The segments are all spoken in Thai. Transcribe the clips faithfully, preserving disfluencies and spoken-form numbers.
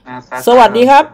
อ่าซาสซาวัสดีครับ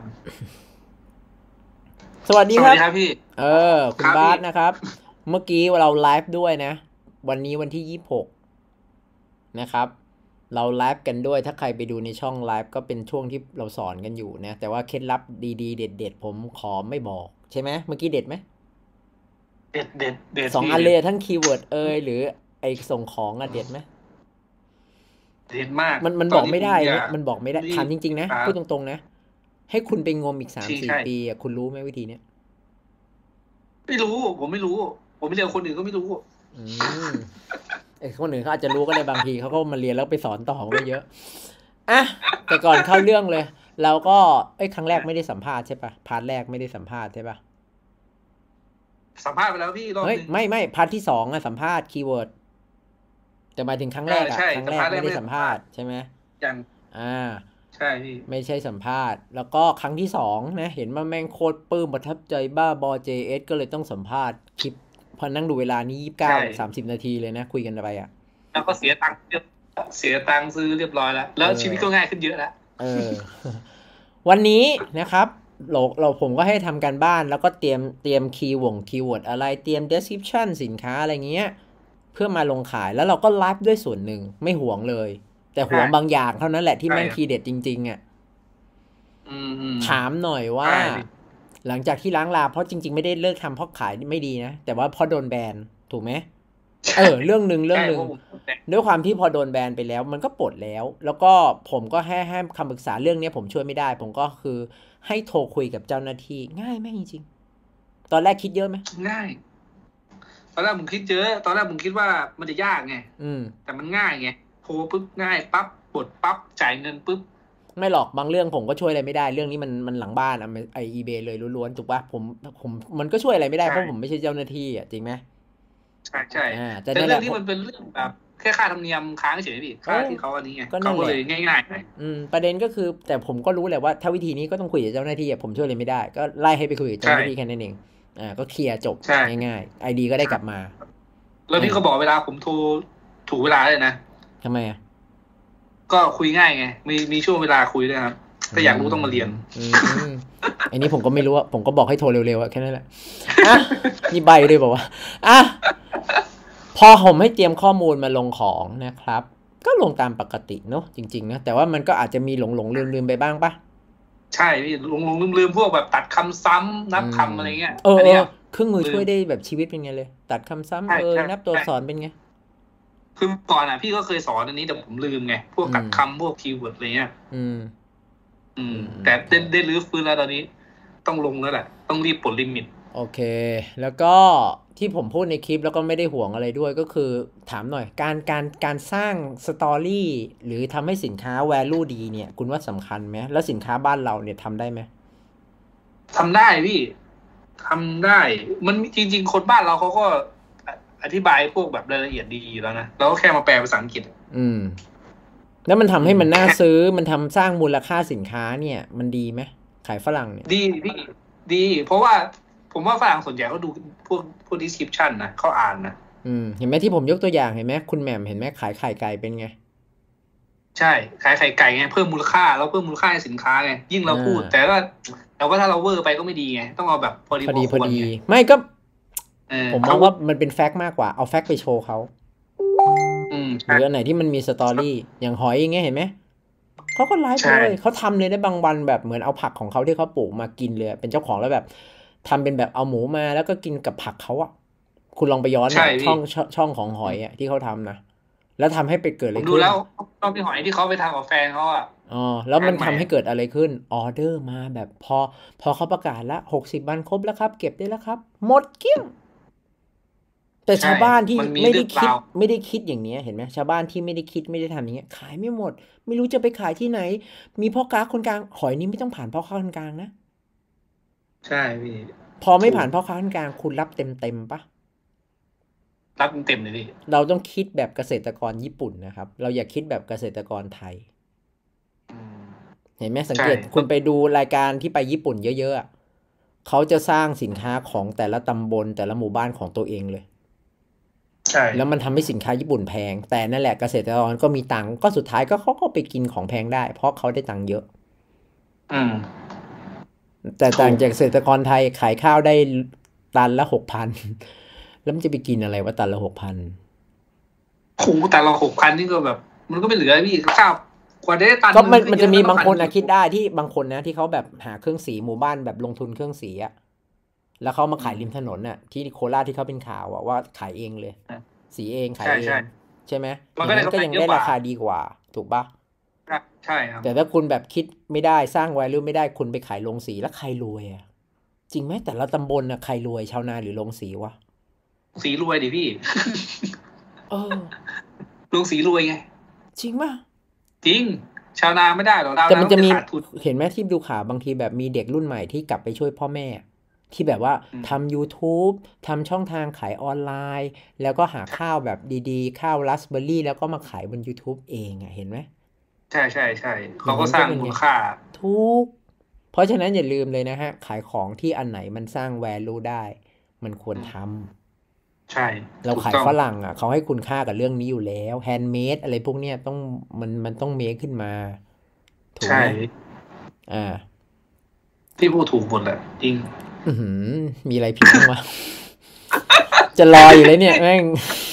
สวัสดีสครับวัสดีครับพี่เออคุณบาครับพี่สนะครับ เมื่อกี้เราไลฟ์ด้วยนะ วันนี้วันที่ยี่สิบหกนะครับ เราไลฟ์กันด้วย ถ้าใครไปดูในช่องไลฟ์ก็เป็นช่วงที่เราสอนกันอยู่นะ แต่ว่าเคล็ดลับดีๆเด็ดๆผมขอไม่บอกใช่ไหม เมื่อกี้เด็ดไหมเด็ดเด็ดเด็ดสองอันพี่เด็ดเลยทั้งคีย์เวิร์ดเอยหรือไอส่งของอะเด็ดไหมเด็ดมากมันมันตอนนี้บอกไม่ได้ผมอยากเนี่ยมันบอกไม่ได้รีบถามจริงๆนะครับพูดตรงๆนะให้คุณไปงมอีกสามสี่ชี้ใช่ปีอะคุณรู้ไหมวิธีเนี้ยไม่รู้ผมไม่รู้ผมไม่เรียนคนอื่นก็ไม่รู้อืม ไอ้คนอื่นเขาอาจจะรู้ก็ได้บางทีเขาก็มาเรียนแล้วไปสอนต่อก็เยอะอ่ะแต่ก่อนเข้าเรื่องเลยเราก็เอ้ยครั้งแรกไม่ได้สัมภาษณ์ใช่ปะพาร์ทแรกไม่ได้สัมภาษณ์ใช่ปะสัมภาษณ์ไปแล้วพี่รอบเฮ้ยหนึ่งไม่ไม่พาร์ทที่สองอะสัมภาษณ์คีย์เวิร์ดแต่หมายถึงครั้งเอแรกอะอใช่ครั้งสัมภาษณ์แรกแรกไม่ได้ไม่ได้สัมภาษณ์สัมภาษณ์ใช่ไหมอย่างอ่าใช่พี่ไม่ใช่สัมภาษณ์แล้วก็ครั้งที่สองนะเห็นว่าแม่งโคตรปลื้มประทับใจบ้าบอ เจ เอส ก็เลยต้องสัมภาษณ์คลิปพอนั่งดูเวลานี้ยี่สิบเก้าใช่สามสิบนาทีเลยนะคุยกันไปอะแล้วก็เสียตังค์เรียบเสียตังค์ซื้อเรียบร้อยแล้วเอแล้วชีวิตอก็ง่ายขึ้นเยอะแล้วเออวันนี้นะครับเราเราผมก็ให้ทำการบ้านแล้วก็เตรียมเตรียมคีย์วงคีย์เวิร์ดอะไรเตรียม description สินค้าอะไรเงี้ยเพื่อมาลงขายแล้วเราก็ไลฟ์ด้วยส่วนหนึ่งไม่หวงเลยแต่หวใช่งบางอย่างเท่านั้นแหละที่ใช่แม่งครับทีเด็ดจริงๆอ่ะอืมอืมถามหน่อยว่าใช่พี่หลังจากที่ล้างลาเพราะจริงๆไม่ได้เลิกทำเพราะขายไม่ดีนะแต่ว่าเพราะโดนแบนถูกไหม เอใช่อเรื่องหนึ่งเรื่องหนึ่งใช่เพราะผมแต่ด้วยความที่พอโดนแบนไปแล้วมันก็ปลดแล้วแล้วก็ผมก็ให้ให้คำปรึกษาเรื่องนี้ผมช่วยไม่ได้ผมก็คือให้โทรคุยกับเจ้าหน้าที่ง่ายไหมจริงๆตอนแรกคิดเยอะไหมง่าย ตอนแรกผมคิดเยอะตอนแรกผมคิดว่ามันจะยากไงอืมแต่มันง่ายไงโทรปุ๊บง่ายปั๊บกดปั๊บจ่ายเงินปุ๊บไม่หรอกบางเรื่องผมก็ช่วยอะไรไม่ได้เรื่องนี้มันมันหลังบ้านอะไออีเบเลยล้วนๆถูกป่ะผมผมมันก็ช่วยอะไรไม่ได้เพราะผมใช่ไม่ใช่เจ้าหน้าที่อ่ะจริงไหมใช่ใช่อ่าแต่แต่นั่นแหละผมเรื่องที่มันเป็นเรื่องแบบแค่ค่าธรรมเนียมค้างเฉยพี่เอค่าอที่เขาอันนี้ไงก็นั่นแหละเขาก็เลยง่ายๆหน่อยอืมประเด็นก็คือแต่ผมก็รู้แหละว่าถ้าวิธีนี้ก็ต้องคุยกับเจ้าหน้าที่อะผมช่วยอะไรไม่ได้ก็ไล่ให้ไปคุยกับเจ้าใช่หน้าที่แค่นั้นเองอ่าก็เคลียร์จบใช่ง่ายๆไอดีก็ได้กลับมาแล้วอ่าพี่ก็บอกเวลาผมโทรถูกเวลาเลยนะทำไมอ่ะก็คุยง่ายไงมีมีช่วงเวลาคุยด้วยครับอืถ้าอยากรู้ต้องมาเรียนมอืมอันนี้ผมก็ไม่รู้อะผมก็บอกให้โทรเร็วๆอะแค่นั้นแหละอ่ะนี่ใบด้วยบอกว่าอ่ะพอผมให้เตรียมข้อมูลมาลงของนะครับก็ลงตามปกติเนอะจริงๆนะแต่ว่ามันก็อาจจะมีหลงหลงลืมลืมๆไปบ้างปะใช่พี่ลงลงลืมลืมพวกแบบตัดคำซ้ำนัอืบมคำอะไรเงี้ยเออเอออันเนี้ยเครื่องมือลืมช่วยได้แบบชีวิตเป็นไงเลยตัดคำซ้ำใช่ใช่เอยนับตัวใช่อักษรเป็นไงคือก่อนอ่ะพี่ก็เคยสอนอันนี้แต่ผมลืมไงพวกอืมตัดคำพวกคีย์เวิร์ดอะไรเงี้ยอืมอืมอืมแต่ได้ได้รื้อฟื้นแล้วตอนนี้ต้องลงแล้วแหละต้องรีบปลดลิมิตโอเคแล้วก็ที่ผมพูดในคลิปแล้วก็ไม่ได้ห่วงอะไรด้วยก็คือถามหน่อยการการการสร้างสตอรี่หรือทำให้สินค้า value ดีเนี่ยคุณว่าสำคัญไหมแล้วสินค้าบ้านเราเนี่ยทำได้ไหมทำได้พี่ทำได้มันจริงๆคนบ้านเราเขาก็อธิบายพวกแบบรายละเอียดดีอยู่แล้วนะเราก็แค่มาแปลภาษาอังกฤษอืมแล้วมันทำอืให้มันน่ามซื้อมันทำสร้างมูลค่าสินค้าเนี่ยมันดีไหมขายฝรั่งเนี่ยดีพี่ดีเพราะว่าผมว่าฝรั่งส่วนใหญ่เขาดูพวกพวก description นะเขาอ่านนะอืมเห็นไหมที่ผมยกตัวอย่างเห็นไหมคุณแหม่มเห็นไหมขายไข่ไก่เป็นไงใช่ขายไข่ไก่ไงเพิ่มมูลค่าแล้วเพิ่มมูลค่าให้สินค้าไงยิ่งเราอ่พูดแต่าว่าแต่ว่าถ้าเราเวอร์ไปก็ไม่ดีไงต้องเอาแบบพอดีพอพอดีพอดีควรไงไม่ก็เออผมมอเขางว่ามันเป็นแฟกต์มากกว่าเอาแฟกต์ไปโชว์เขาอืมหรืใช่ออันไหนที่มันมีสตอรี่อย่างหอยอย่างเงี้ยเห็นไหมเขาก็ไลฟ์ใช่เลยเขาทำเลยได้บางวันแบบเหมือนเอาผักของเขาที่เขาปลูกมากินเลยเป็นเจ้าของแล้วแบบทำเป็นแบบเอาหมูมาแล้วก็กินกับผักเขาอะคุณลองไปย้อนใช่อะช่พี่องช่องช่องของหอยอะที่เขาทำนะแล้วทำให้ไปเกิดอะไรขึ้นผมดูแล้วชอบพี่หอยที่เขาไปทำกับแฟนเขาอ่ะอ๋อแล้วมันงานใหม่ทำให้เกิดอะไรขึ้นออเดอร์มาแบบพอพอเขาประกาศละหกสิบวันครบแล้วครับเก็บได้แล้วครับหมดเกลี้ยง แต่ใช่ชาวบ้านที่มันมีไม่ได้คิดเรื่องราวไม่ได้คิดอย่างเนี้ยเห็นไหมชาวบ้านที่ไม่ได้คิดไม่ได้ทำอย่างเงี้ยขายไม่หมดไม่รู้จะไปขายที่ไหนมีพ่อค้าคนกลางหอยนี้ไม่ต้องผ่านพ่อค้าคนกลางนะใช่พี่พอไม่ถูกผ่านพ่อค้าคนกลางคุณรับเต็มเต็มปะรับเต็มเลยพี่เราต้องคิดแบบเกษตรกรญี่ปุ่นนะครับเราอย่าคิดแบบเกษตรกรไทยอืมเห็นไหมสังใช่เกตคุณไปดูรายการที่ไปญี่ปุ่นเยอะๆอะเขาจะสร้างสินค้าของแต่ละตำบลแต่ละหมู่บ้านของตัวเองเลยใช่แล้วมันทำให้สินค้าญี่ปุ่นแพงแต่นั่นแหละเกษตรกรก็มีตังค์ก็สุดท้ายก็เขาก็ไปกินของแพงได้เพราะเขาได้ตังค์เยอะอืมแต่ต่างถูกจากเกษตรกรไทยขายข้าวได้ตันละหกพันแล้วมันจะไปกินอะไรว่าตันละหกพันโอ้โหแต่เราหกพันนี่ก็แบบ มันก็ไม่เหลือพี่ข้าวกว่าได้ตันก็นึงก็มันมันจะมีเยอะแล้วบางคนพันหนึ่งนะคิดได้ที่บางคนนะที่เขาแบบหาเครื่องสีหมู่บ้านแบบลงทุนเครื่องสีอะแล้วเขามาอืขายริมถมนนน่ะที่โคราชที่เขาเป็นข่าวอะว่าขายเองเลยอ่ะสีเองขายใช่ใช่เองใช่ไหมมันอย่างนั้นก็ได้กำไรก็ยังได้ราเยอะกว่าคาดีกว่าถูกปะใช่ใช่ครับแต่ถ้าคุณแบบคิดไม่ได้สร้างไวลูไม่ได้คุณไปขายโรงสีแล้วใครรวยอะจริงไหมแต่ละตำบลน่ะใครรวยชาวนาหรือโรงสีวะสีรวยดิพี่เออลุงสีรวยไงจริงป่ะจริงชาวนาไม่ได้หรอกชาวนาต้องจะแต่มันจะมีขาดทุนเห็นไหมที่ดูข่าวบางทีแบบมีเด็กรุ่นใหม่ที่กลับไปช่วยพ่อแม่ที่แบบว่าอืมทำ ยูทูบ ทำช่องทางขายออนไลน์แล้วก็หาข้าวแบบดีๆข้าวราสเบอร์รี่แล้วก็มาขายบน ยูทูบ เองอ่ะเห็นไหมใช่ใช่ใช่อย่างเขาก็สร้างนั้นก็เป็นไงมูลค่าทุกเพราะฉะนั้นอย่าลืมเลยนะฮะขายของที่อันไหนมันสร้าง แวลู ได้มันควรทอืมำใช่เราขายถูกต้องฝรั่งอ่ะเขาให้คุณค่ากับเรื่องนี้อยู่แล้วแฮนด์เมดอะไรพวกเนี้ยต้องมันมันต้องเมคขึ้นมาถูกใช่ไหมอ่าพี่พูดถูกหมดแหละจริงอือหือมีอะไรผิดบ้างวะ จะรออยู่เลยเนี่ยแม่ง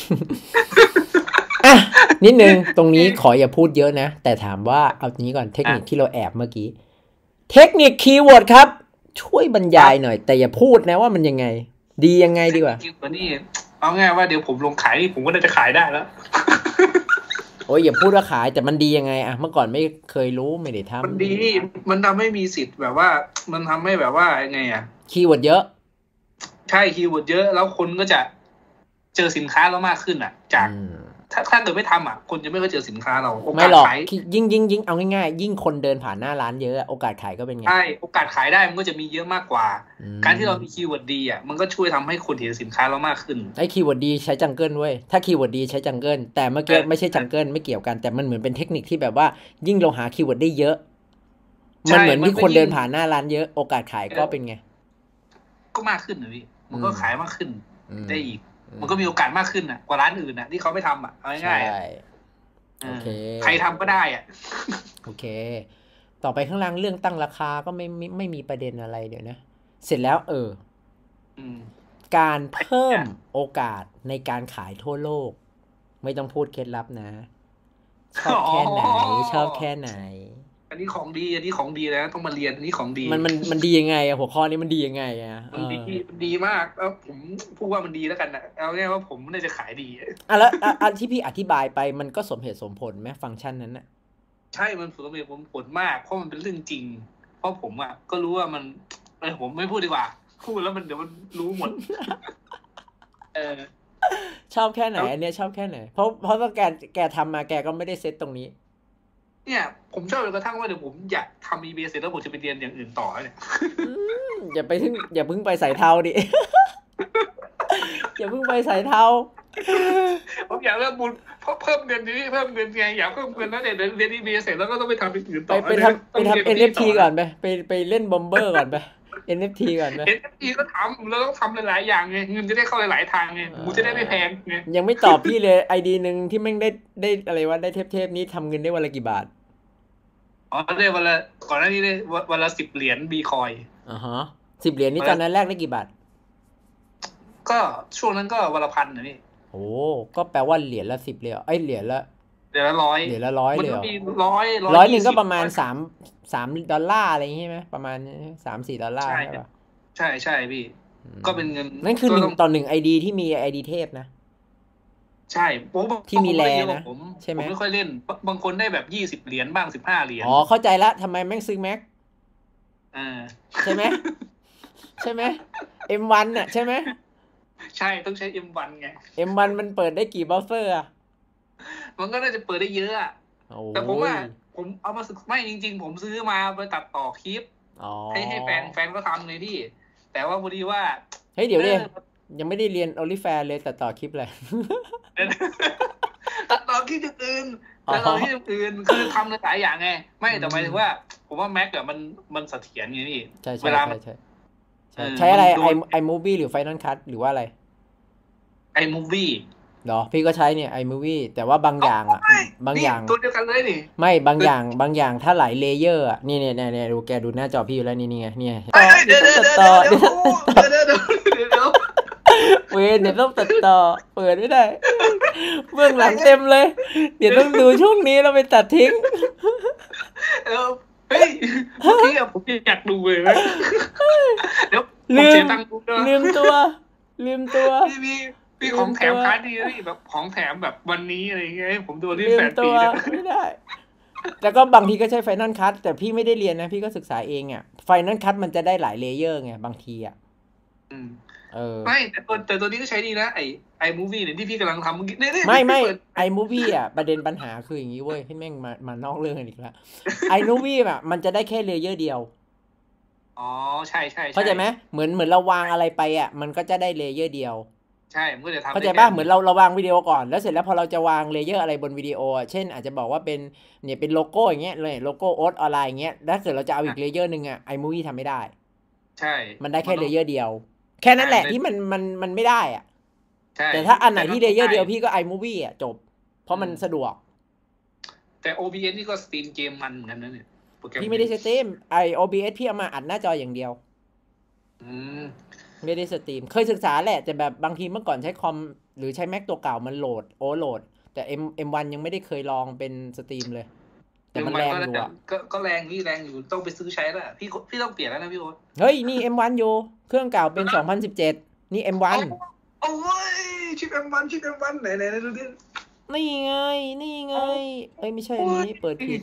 อ่ะนิดนึงตรงนี้ขออย่าพูดเยอะนะ แต่ถามว่าเอานี้ก่อนเทคอ่ะนิคที่เราแอบเมื่อกี้ เทคนิคคีย์เวิร์ดครับ ช่วยบรรครับยายหน่อย แต่อย่าพูดนะว่ามันยังไง ดียังไงเทดีกว่าคนิคกว่านี้เอาง่ายว่าเดี๋ยวผมลงขายนี่ผมก็น่าจะขายได้แล้วโอ้ยอย่าพูดว่าขายแต่มันดียังไงอะเมื่อก่อนไม่เคยรู้ไม่ได้ทมันดีมันทำให้มีสิทธิ์แบบว่า มันทำให้แบบว่าไงอ่ะำคีย์เวิร์ดเยอะใช่คีย์เวิร์ดเยอะแล้วคนก็จะเจอสินค้าเรามากขึ้นอ่ะ จากอืมถ้าถ้าเกิดไม่ทำอ่ะ คนจะไม่ค่อยเจอสินค้าเราโอไม่กาสหรอกขายยิ่งยิ่งยิ่งเอาง่ายๆยิ่งคนเดินผ่านหน้าร้านเยอะโอกาสขายก็เป็นไงใช่โอกาสขายได้มันก็จะมีเยอะมากกว่าอืการที่เรามมีคีย์เวิร์ดดีอ่ะมันก็ช่วยทำให้คนเห็นสินค้าเรามากขึ้นไอ้คีย์เวิร์ดดีใช้จังเกิลเว้ยถ้าคีย์เวิร์ดดีใช้จังเกิลแต่เมื่อเอกี้อไม่ใช่จังเกิลไม่เกี่ยวกันแต่มันเหมือนเป็นเทคนิคที่แบบว่ายิ่งเราหาคีย์เวิร์ดได้เยอะมันใช่เหมือนมันก็ยิ่งมีคนเดินผ่านหน้าร้านเยอะโอกาสขายเออก็เป็นไงก็มากขึ้นนะพี่มันอืมก็ขายมากขึ้นอืมได้อีกอืมมันก็มีโอกาสมากขึ้นอ่ะกว่าร้านอื่นอ่ะที่เขาไม่ทำอ่ะเอาใช่ง่ายๆอ่ะเออโอเคใครทำก็ได้อ่ะโอเคต่อไปข้างล่างเรื่องตั้งราคาก็ไม่ไม่ไม่มีประเด็นอะไรเดี๋ยวนะเสร็จแล้วเอออืมการเพิ่มเนี่ยโอกาสในการขายทั่วโลกไม่ต้องพูดเคล็ดลับนะชอบอ๋อแค่ไหนชอบแค่ไหนอันนี้ของดีอันนี้ของดีนะต้องมาเรียนอันนี้ของดีมันมันมันดียังไงอะหัวข้อนี้มันดียังไงอะเอมันดีอมันดีมากแล้วผมพูดว่ามันดีแล้วกันนะเอาง่ายว่าผมน่าจะขายดีอ่ะแล้วอ่ะอ่ะที่พี่อธิบายไปมันก็สมเหตุสมผลไหมฟังก์ชันนั้นน่ะใช่มันสมเหตุผลมากเพราะมันเป็นเรื่องจริงเพราะผมอ่ะก็รู้ว่ามันเออผมไม่พูดดีกว่าพูดแล้วมันเดี๋ยวมันรู้หมดเออชอบแค่ไหนแล้วอันเนี้ยชอบแค่ไหนเพราะเพราะว่าแกแกทำมาแกก็ไม่ได้เซตตรงนี้เนี่ยผมชอบจนกระทั่งว่าเดี๋ยวผมอยากทำ อี บี เอ เสร็จแล้วผมจะไปเรียนอย่างอื่นต่อเนี่ยอืมอย่าไปถึงอย่าเพิ่งไปใส่เทาดิ อย่าเพิ่งไปใส่เทาผมอยากเริ่มบุญเพราะเพิ่มเงินนี้เพิ่มเงินไงอยากเพิ่มเงินแล้วเนี่ยเดี๋ยวเรียน อี บี เอ เสร็จแล้วก็ต้องไปทำอย่างอื่นไปต่อไปเนี่ยทำไปต้องเรียนทำกับพี่ต่เอ็น เอฟ ทีอก่อนะนไปไปไปเล่นบอมเบอร์ก่อนไป เอ็น เอฟ ที ก่อนไปเอ็น เอฟ ที ก็ทำแล้วต้องทำหลายๆอย่างไงเงินจะได้เข้าหลายๆทางไงกูจะได้ไม่แพงไงยังไม่ตอบพี่เลยไอดีหนึ่งที่แม่งได้ได้อะไรวะได้เทปเทปนี้ทำเงินได้วันละกี่บาทอ๋อได้วันละก่อนหน้านี้ได้วันละสิบเหรียญบีคอยอ่าฮะสิบเหรียญนี่ตอนนั้นแรกได้กี่บาทก็ช่วงนั้นก็วันละพันนะนี่โอ้ก็แปลว่าเหรียญละสิบเลยเหรอไอยเหรียญละเดือนละร้อยเหรียญละร้อยมันเลยเหรอก็มีร้อยร้อยร้อยหนึ่งก็ยี่สิบประมาณสามสามดอลลาร์อะไรอย่างงี้ใช่ไหมประมาณสามสี่ดอลลาร์ใช่ใช่ป่ะใช่ใช่พี่อืมก็เป็นเงินนั่นคือหนึ่งก็ต้องต่อหนึ่งไอดีที่มีไอดีเทพนะใช่โอ้บางที่มีคนแรได้เยอะกนะว่าผมใช่ไหผมมไม่ค่อยเล่นบางบางคนได้แบบยี่สิบเหรียญบ้างสิบห้าเหรียญอ๋อเข้าใจละทำไมแม่งซื้อแม็กอ่าใช่ไหม ใช่ไหม เอ็ม วัน น่ะใช่ไหมใช่ต้องใช้ เอ็ม วัน ไงเอ็ม วัน มันเปิดได้กี่เบราว์เซอร์อะมันก็น่าจะเปิดได้เยอะอะโอ้แต่ผมว่ายผมเอามาศึกไม่จริงๆ ผมซื้อมาไปตัดต่อคลิปอ๋อให้ให้แฟนแฟนก็ทำเลยพี่ แต่ว่าพอดีว่าเฮ้ยเดี๋ยวเอดิอยังไม่ได้เรียน OnlyFans เลยแต่ต่อคลิปเลยตัดต่อคลิปอื่นอ๋อตัดต่อคลิปอื่นคือทำหลายอย่างไง ไม่อืแต่หมายถึมงว่า ผมว่าแม็กอะมันมันเสถียรไงพี่ใช่ใช่เวลาใช่มันใช่เอใช่อใช้อะไรมันโดไอนไอมูวี่หรือ Final Cut หรือว่าอะไรไอ้มูฟวี่เหรอพี่ก็ใช้เนี่ย iMovie แต่ว่าบางอย่างอ่ะ บางนี่อย่างตัวเดียวกันเลยนี่ไม่บางอย่างบางอย่างถ้าหลายเลเยอร์อ่ะนี่เนี่ยเนี่ยเนี่ยดูแกดูหน้าจอพี่อยู่แล้วนี่นี่ไงเนี่ยเอ้ยเดี๋ยวเดี๋เดี๋ยยว วต้องเดี๋ตัยดวต่อเดี๋เดี๋ยยว วเดี๋ยวเดี๋ยวเดี๋ยวเดี๋ยวเวนเดี๋ยวต้องตัดต่อเปิดไม่ได้เบื้องหลังเต็มเลย เดี๋ยวต้องดูช่วงนี้เราไปตัดทิ้งเออเฮ้ยเมื่อกี้อะผมอยากดูเลยนะเดี๋ยวผมลืเสีมยตังค์ดูด้วยลืมตัว ลืมตัวพี่พี่พี่ของแถมพาร์ทดีนะพี่แบบของแถมแบบวันนี้อะไรเงี้ยให้ผมดูที่ลืแปมดตัปีวนะไม่ได้ แล้วก็บางทีก็ใช้ Final Cut แต่พี่ไม่ได้เรียนนะ พี่ก็ศึกษาเองอ่ะ Final Cut มันจะได้หลายเลเยอร์ไงบางทีอ่ะอืมเออไม่แต่ตัวแต่ตัวนี้ก็ใช้ดีนะไอไอมูวี่เนี่ยที่พี่กำลังทำเมื่อกี้เนี่ยเนี่ยไม่ไม่พี่เปิด iMovie อ่ะประเด็นปัญหาคืออย่างนี้เว้ยให้แม่งมามานอกเรื่องกันอีกแล้ว iMovie อ่ะมันจะได้แค่เลเยอร์เดียวอ๋อใช่ใช่เข้าใจไหมเหมือนเหมือนเราวางอะไรไปอ่ะมันก็จะได้เลเยอร์เดียวใช่มันก็จะทำเข้าใจป่ะเหมือนเราเราวางวิดีโอก่อนแล้วเสร็จแล้วพอเราจะวางเลเยอร์อะไรบนวิดีโออ่ะเช่นอาจจะบอกว่าเป็นเนี่ยเป็นโลโก้อย่างเงี้ยเลยโลโก้โอ๊ตออนไลน์อย่างเงี้ยถ้าเกิดเราจะเอาอีกเลเยอร์หนึ่งอ่ะ iMovie ทำไม่ได้ใช่มันได้แค่เลเยอร์เดียว แค่นั้นแหละที่มันมันมันไม่ได้อ่ะใช่แต่ถ้าอันไหนที่เลเยอร์เดียวพี่ก็ iMovie อ่ะจบ เพราะมันสะดวกแต่ โอ บี เอส นี่ก็สตรีมเกมมันเหมือนกันนะเนี่ยโปรแกรมพี่ไม่ได้สตรีมไอ โอ บี เอส พี่เอามาอัดหน้าจออย่างเดียวอืมไม่ได้สตรีมเคยศึกษาแหละแต่แบบบางทีเมื่อก่อนใช้คอมหรือใช้ Mac ตัวเก่ามันโหลดโอเวอร์โหลดแต่ M เอ็ม วัน ยังไม่ได้เคยลองเป็นสตรีมเลย แต่มันแรงอยู่อ่ะก็ก็แรงนี่แรงอยู่ต้องไปซื้อใช้แล้วพี่พี่ต้องเปลี่ยนแล้วนะพี่โอ๊ตเฮ้ยนี่ เอ็ม วัน อยู่เครื่องเก่าเป็น สองพันสิบเจ็ด นี่ เอ็ม วันโอ้ยชิป เอ็ม วัน ชิป เอ็ม วันไหนไหนไหนดูดินี่ไงนี่ไงเอ้ยไม่ใช่อันนี้เปิดผิด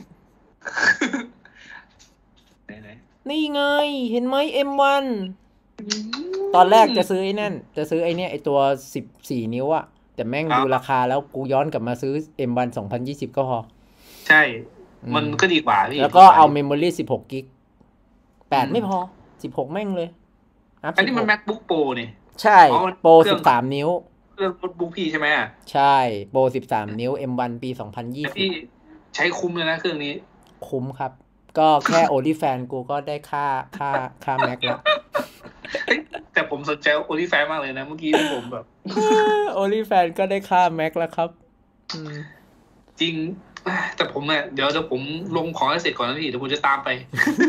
ไหนไหนนี่ไงเห็นไหม เอ็ม วัน ตอนแรกจะซื้อไอ้นั่นจะซื้อไอ้เนี่ยไอ้ตัวสิบสี่นิ้วอะแต่แม่งดูราคาแล้วกูย้อนกลับมาซื้อ เอ็ม วัน สองพันยี่สิบก็พอใช่ มันก็ดีกว่าพี่แล้วก็เอาเมมโมรี่สิบหกกิกแปดไม่พอสิบหกแม่งเลยอันนี้มัน MacBook Pro นี่ใช่โปรสิบสามนิ้วเครื่องโน้ตบุ๊กพี่ใช่ไหมอ่ะใช่โปรสิบสามนิ้ว เอ็ม วัน ปีสองพันยี่แต่สิบพี่ใช้คุ้มเลยนะเครื่องนี้คุ้มครับ ก็แค่ OnlyFans กูก็ได้ค่าค่าค่า Mac แล้วแต่ผมสนใจโอลิแฟนมากเลยนะเมื่อกี้ที่ผมแบบ OnlyFans ก็ได้ค่า Mac แล้วครับอืมจริง แต่ผมเนี่ยเดี๋ยวเดี๋ยวผมลงของให้เสร็จก่อนนะพี่เดี๋ยวผมจะตามไป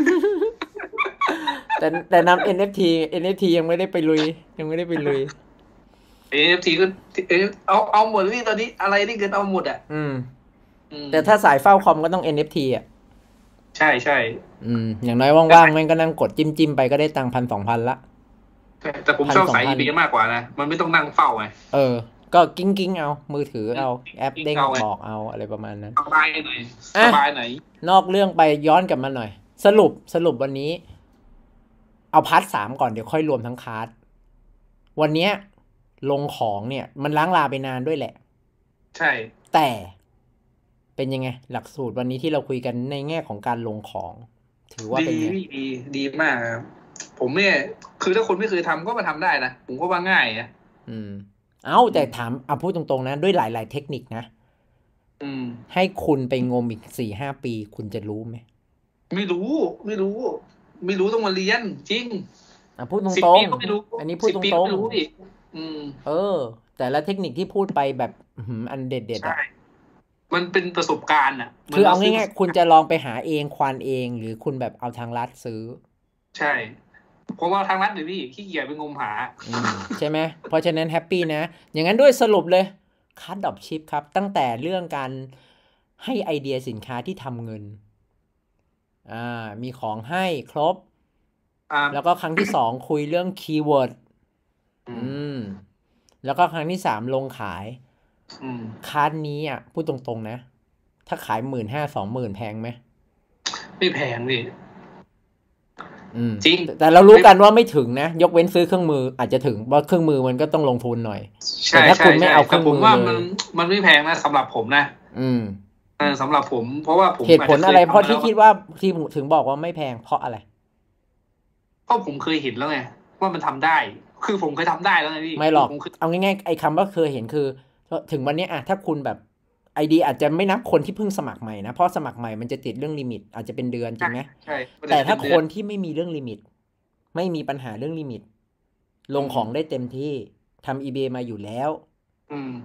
แต่แต่นำ เอ็น เอฟ ที เอ็น เอฟ ที ยังไม่ได้ไปลุย ยังไม่ได้ไปลุยเอ เอฟ ที ก็เออเอาเอาหมดพี่ตอนนี้อะไรนี่เกินเอาหมดอ่ะอืมอืมแต่ถ้าสายเฝ้าคอมก็ต้อง เอ็น เอฟ ที อ่ะใช่ใช่อืม อย่างน้อยว่างๆแม่งก็นั่งกดจิ้มจิ้มๆไปก็ได้ตังค์พันสองพันละแต่ผมชอบสายพันสองพันอีเบมากกว่านะมันไม่ต้องนั่งเฝ้าไงเออ ก็กิ้งกิ้งๆเอา มือถือเอา แอปเด้งกิ้งๆเอาไงบอกเอาอะไรประมาณนั้นสบายหน่อยอ่ะสบายหน่อยนอกเรื่องไปย้อนกลับมาหน่อย สรุปสรุปวันนี้ เอาพาร์ทสามก่อนเดี๋ยวค่อยรวมทั้งคาร์ดวันเนี้ยลงของเนี่ย มันล้างลาไปนานด้วยแหละใช่แต่เป็นยังไง หลักสูตรวันนี้ที่เราคุยกันในแง่ของการลงของ ถือว่าเป็นดีไงพี่ดีดีมากครับผมเนี่ยคือถ้าคนไม่เคยทำก็มาทำได้นะผมก็ว่าง่ายอ่ะอืม เอ้าแต่ถามเอาพูดตรงๆนะ ด้วยหลาย ๆ เทคนิคนะอืมให้คุณไปงมอีกสี่ห้าปี คุณจะรู้ไหมไม่รู้ ไม่รู้ ไม่รู้ต้องมาเรียน จริงอ่ะพูดตสิบรงปีก็ไม่รู้ๆอันนี้พูดสิบตปีรก็งไม่รู้อีกอืมๆเออ แต่ละเทคนิคที่พูดไปแบบอื้อหืออันเด็ดๆใช่อ่ะมันเป็นประสบการณ์อ่ะคือเอาง่ายๆ คุณจะลองไปหาเองควานเอง หรือคุณแบบเอาทางลัดซื้อใช่ผมว่าทางรัฐเลยพี่ขี้เกียจไปงมหาอืมใช่ไหม เพราะฉะนั้นแฮปปี้นะ อย่างนั้นด้วยสรุปเลยคั t ด r อปชิปครับ ตั้งแต่เรื่องการให้ไอเดียสินค้าที่ทำเงิน อ่า มีของให้ครบอ่าแล้วก็ครั้งที่สองคุยเรื่องคีย์เวิร์ดอือืมม แล้วก็ครั้งที่สามลงขายอืมคาร์ดนี้อ่ะ พูดตรงๆนะ ถ้าขายหมื่นห้าสองหมื่นแพงไหมไม่แพงพี่อืมจริงแต่เรารู้กันว่าไม่ถึงนะ ยกเว้นซื้อเครื่องมือ อาจจะถึงเพราะเครื่องมือมันก็ต้องลงทุนหน่อยใช่แต่ถ้าใช่คุณไม่ใช่เอาเครื่แต่องผมืมอว่าเลมันยมันไม่แพงนะสำหรับผมนะอืมเออสำหรับผม เพราะว่าผมเหตุผลาจจอะไรคยเพราะที่ทำมคิดว่าที่ถึงบอกว่าไม่แพงเพราะอะไรเพราะผมเคยเห็นแล้วไงว่ามันทำได้ คือผมเคยทำได้แล้วไงพี่ไม่หรอกผมเคยเอาง่ายๆไอ้คำว่าเคยเห็นคือ ถึงวันนี้อะถ้าคุณแบบไอดีอาจจะไม่นับคนที่เพิ่งสมัครใหม่นะเพราะสมัครใหม่มันจะติดเรื่องลิมิต อาจจะเป็นเดือนจริงไหมใช่มันจะแต่ถ้าเป็คนที่ไม่มีเรื่องลิมิต ไม่มีปัญหาเรื่องลิมิต ลงของได้เต็มที่ทำ eBay มาอยู่แล้วอืม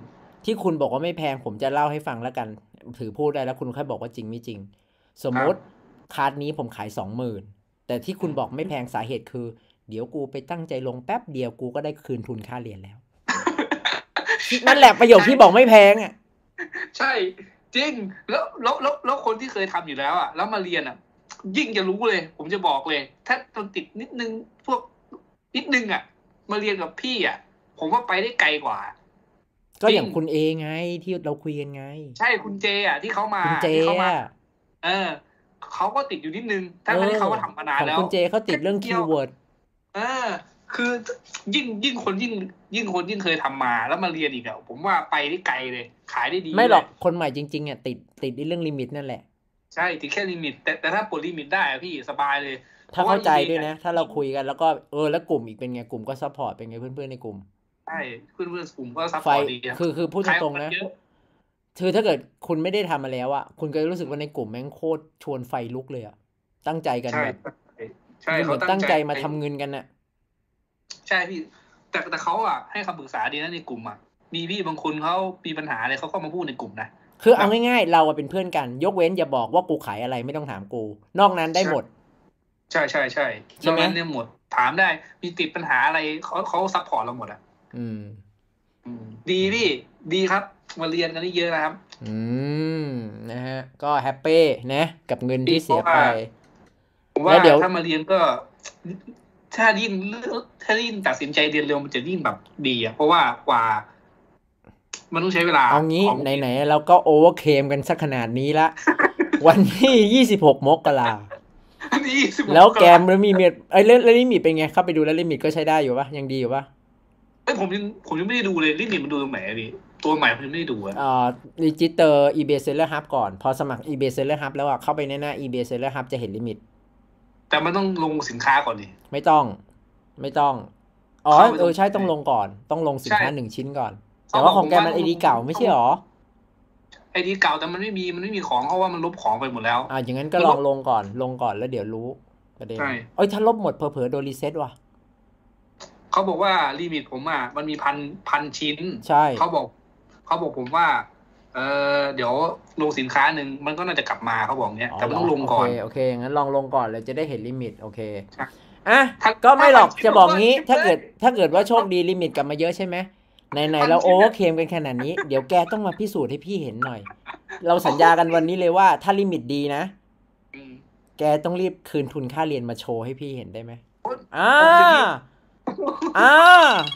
ที่คุณบอกว่าไม่แพงผมจะเล่าให้ฟังแล้วกัน ถือพูดได้แล้วคุณค่อยบอกว่าจริงไม่จริง สมมติคาร์ดนี้ผมขายสองหมื่นแต่ที่คุณบอกไม่แพงสาเหตุคือ เดี๋ยวกูไปตั้งใจลงแป๊บเดียวกูก็ได้คืนทุนค่าเรียนแล้ว นั่นแหละประโยคที่บอกไม่แพงอ่ะใช่จริงแล้วแล้วแล้วแล้วคนที่เคยทำอยู่แล้วอ่ะแล้วมาเรียนอ่ะยิ่งจะรู้เลยผมจะบอกเลยถ้าต้องติดนิดนึงพวกนิดนึงอ่ะมาเรียนกับพี่อ่ะผมว่าไปได้ไกลกว่าก็อย่างคุณเอไงที่เราคุยกันไงใช่คุณเจอ่ะที่เขามาคุณเจอ่ะเออเขาก็ติดอยู่นิดนึงถ้าที่เขาก็ทำมานานแล้วของคุณเจเขาติดเรื่องคีย์เวิร์ดเออคือยิ่งยิ่งคนยิ่งยิ่งคนยิ่งเคยทำมาแล้วมาเรียนอีกอ่ะผมว่าไปได้ไกลเลยขายได้ดีไม่หรอกคนใหม่จริงๆอ่ะติดติดในเรื่องลิมิตนั่นแหละใช่ติดแค่ลิมิตแต่แต่ถ้าปลดลิมิตได้พี่สบายเลยถ้าเข้าใจด้วยนะถ้าเราคุยกันแล้วก็เออแล้วกลุ่มอีกเป็นไงกลุ่มก็ซัพพอร์ตเป็นไงเพื่อนๆในกลุ่มใช่เพื่อนๆกลุ่มก็ซัพพอร์ตดีคือคือพูดตรงๆนะคือถ้าเกิดคุณไม่ได้ทำมาแล้วอ่ะคุณก็รู้สึกว่าในกลุ่มแม่งโคตรชวนไฟลุกเลยอ่ะตั้งใจกันแบบใช่เขาตั้งใจมาทำเงินกันน่ะใช่พี่แต่แต่เขาอ่ะให้คำปรึกษาดีนะในกลุ่มอ่ะมีพี่บางคนเขามีปัญหาอะไรเขาก็มาพูดในกลุ่มนะคือเอาง่ายๆเราเป็นเพื่อนกันยกเว้นอย่าบอกว่ากูขายอะไรไม่ต้องถามกูนอกนั้นได้หมดใช่ใช่ใช่นอกนั้นเนี่ยหมดถามได้มีติดปัญหาอะไรเขาเขาซัพพอร์ตเราหมดอ่ะอืมดีพี่ดีครับมาเรียนกันนี่เยอะนะครับอืมนะฮะก็แฮปปี้นะกับเงินที่เสียไปว่าเดี๋ยวถ้ามาเรียนก็ถ้ายิ่งถ้ายิ่งตัดสินใจเรียนเร็วมันจะยิ่งแบบดีอ่ะเพราะว่ากว่ามันต้องใช้เวลาเอางี้ไหนๆเราก็โอเวอร์เคมกันสักขนาดนี้ละ วันที่ยี่สิบหกมกราแล้วแกมแล้วมีเมียไอ้เรื่องลิมิตเป็นไงเข้าไปดูแล้วลิมิตก็ใช้ได้อยู่ปะยังดีอยู่ปะเอ้ยผมยังผมยังไม่ได้ดูเลยลิมิตมันดูตรงไหนดิตัวใหม่ผมยังไม่ได้ดูอ่ะอ่ารีจิสเตอร์ eBay Seller Hub ก่อนพอสมัคร eBay Seller Hub แล้วอ่ะเข้าไปในหน้า eBay Seller Hub จะเห็นลิมิตแต่มันต้องลงสินค้าก่อนดิไม่ต้องไม่ต้องอ๋อเออใช่ต้องลงก่อนต้องลงสินค้าหนึ่งชิ้นก่อนแต่ว่าของแกมัน ไอ ดี เก่าไม่ใช่หรอไอ ดี เก่าแต่มันไม่มีมันไม่มีของเพราะว่ามันลบของไปหมดแล้วอ่าอย่างนั้นก็ลองลงก่อนลงก่อนแล้วเดี๋ยวรู้ประเด็นเอ้ยถ้าลบหมดเผลอๆโดนรีเซ็ตว่ะเขาบอกว่าลิมิตผมอ่ะมันมีพันพันชิ้นใช่เขาบอกเขาบอกผมว่าเออเดี๋ยวลงสินค้าหนึ่งมันก็น่าจะกลับมาเขาบอกเนี้ยแต่มันต้องลงก่อนโอเคโอเคงั้นลองลงก่อนเลยจะได้เห็นลิมิตโอเคอ่ะก็ไม่หรอกจะบอกงี้ถ้าเกิดถ้าเกิดว่าโชคดีลิมิตกลับมาเยอะใช่ไหมไหนๆเราโอเวอร์เคมกันขนาดนี้เดี๋ยวแกต้องมาพิสูจน์ให้พี่เห็นหน่อยเราสัญญากันวันนี้เลยว่าถ้าลิมิตดีนะแกต้องรีบคืนทุนค่าเรียนมาโชว์ให้พี่เห็นได้ไหมอ่าอ่า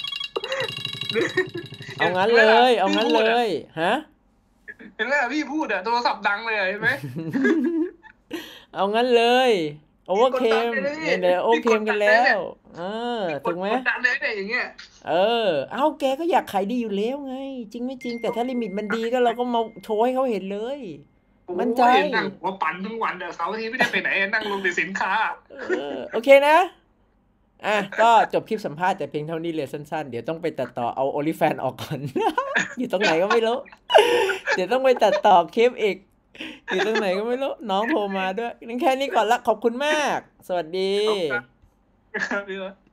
เอางั้นเลยเอางั้นเลยฮะเห็นไหมพี่พูดอะโทรศัพท์ดังเลยเห็นไหมเอางั้นเลยโอเวอร์เคมเนี่ยเดี๋ยวโอเวอร์เคมกันแล้วเออถูกไหมดังเลยเนี่ยอย่างเงี้ยเออเอาแกก็อยากขายดีอยู่แล้วไงจริงไม่จริงแต่ถ้าลิมิตมันดีก็เราก็มาโชว์ให้เขาเห็นเลยมันใจนั่งหัวปั่นทั้งวันเดี๋ยวเสาร์อาทิตย์ไม่ได้ไปไหนนั่งลงในสินค้าโอเคนะอ่ะก็จบคลิปสัมภาษณ์แต่เพียงเท่านี้เลยสั้นๆเดี๋ยวต้องไปตัดต่อเอาโอลิแฟนออกก่อนอยู่ตรงไหนก็ไม่รู้เดี๋ยวต้องไปตัดต่อคลิปอีกอยู่ตรงไหนก็ไม่รู้น้องโทรมาด้วยนั่นแค่นี้ก่อนละขอบคุณมากสวัสดี